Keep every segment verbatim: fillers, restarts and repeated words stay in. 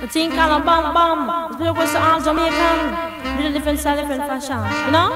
The thing called a bam bam. The was all Jamaican. With a different style, different fashion. You know?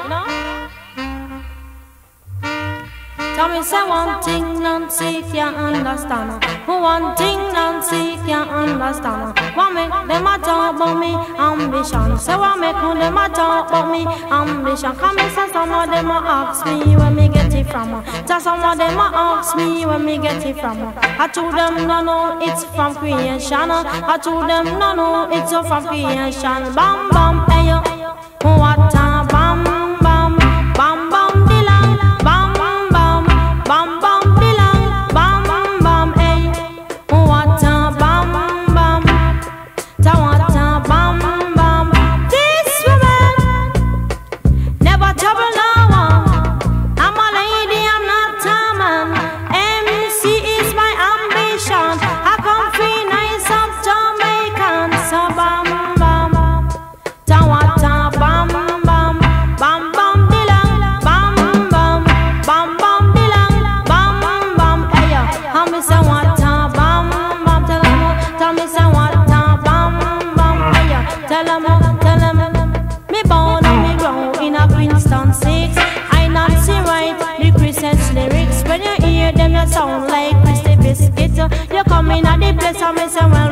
Tell me say one thing Nancy can't understand. One thing Nancy can't understand. What make them a talk about me ambition? Say what make them a talk about me ambition? Come and say some of them a ask me where me get it from. Just some of them a ask me where me get it from. I told them no no it's from creation. I told them no no it's from creation. Bam bam hey yo, what a bam bam bam bam dilang bam bam bam bam dilang bam bam hey, what a bam bam, ta what a bam bam. This woman never trouble no one. I'm a lady, I'm not a man. M C is my ambition. I come free nice up Jamaican. So bam bam, ta what a bam bam, bam bam dilang, bam bam, bam bam dilang, bam bam. Hey yo, how me say what a bam bam? Tell 'em, tell me say what a bam bam. Hey yo, tell 'em, tell 'em. Me born and me grow in a Princeton six. I not see right the Christmas lyrics. When you hear them, you sound like Christy Biscuit. You come in at the place and me say well.